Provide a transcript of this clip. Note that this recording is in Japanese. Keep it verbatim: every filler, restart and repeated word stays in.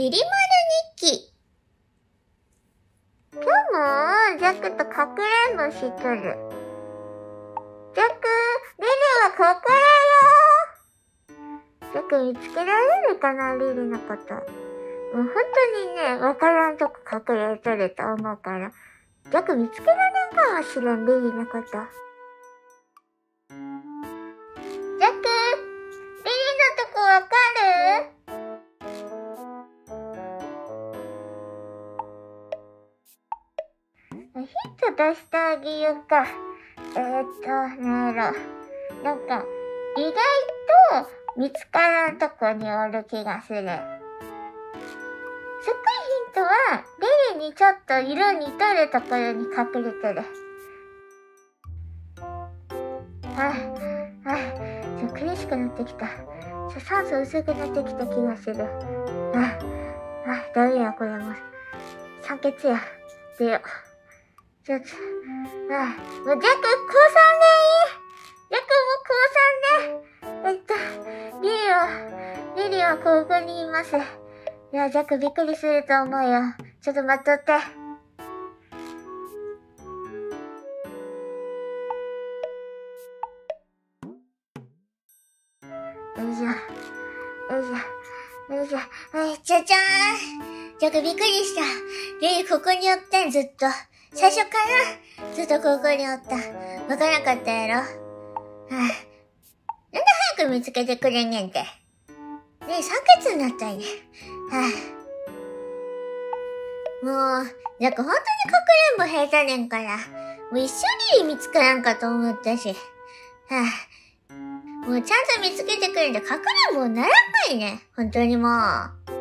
リリマル日記。今日もジャックとかくれんぼしとる。ジャック、リリはここだよ。ジャック見つけられるかな、リリのこと。もう本当にね、わからんとこ隠れとると思うから、ジャック見つけられんかもしれん、リリのこと。ジャック、リリのとこわかる？ヒント出してあげようか。えーっと、なんやろ。なんか、意外と見つからんとこにおる気がする。すっごいヒントは、リリにちょっと色似とるところに隠れてる。あ、あ、ちょっと苦しくなってきた。ちょ酸素薄くなってきた気がする。あ、あ、ダメや、これも。酸欠や。出よう。ちょっと、あ、もうジャック、高さんでいい。ジャックも高さんで。えっと、リリは、リリはここにいます。いや、ジャックびっくりすると思うよ。ちょっと待っとって。よいしょ。よいしょ。よいしょ。はい、じゃじゃーん。ジャックびっくりした。リリここにおってん、ずっと。最初からずっとここにおった。わからなかったやろ。はぁ、あ。なんで早く見つけてくれんねんて。ねえ、酸欠になったんや。はぁ、あ。もう、ジャックほんとにかくれんぼ下手ねんから。もう一緒に見つからんかと思ったし。はぁ、あ。もうちゃんと見つけてくれんとかくれんぼならんかいね。ほんとにもう。